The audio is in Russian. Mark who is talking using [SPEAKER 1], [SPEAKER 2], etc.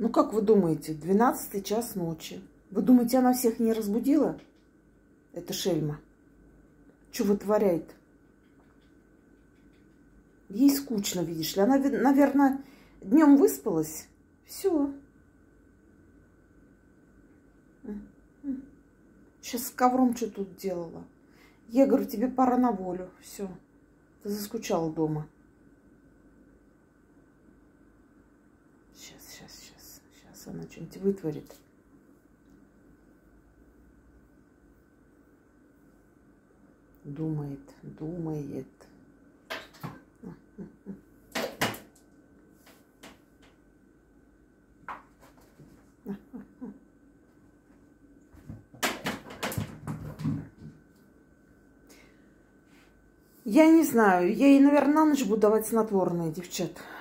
[SPEAKER 1] Ну, как вы думаете, 12 час ночи. Вы думаете, она всех не разбудила? Это шельма. Что вытворяет? Ей скучно, видишь ли. Она, наверное, днем выспалась. Все. Сейчас с ковром что тут делала? Я говорю, тебе пора на волю. Все. Ты заскучала дома. Сейчас она что-нибудь вытворит. Думает. Я не знаю. Я ей, наверное, на ночь буду давать снотворные, девчат.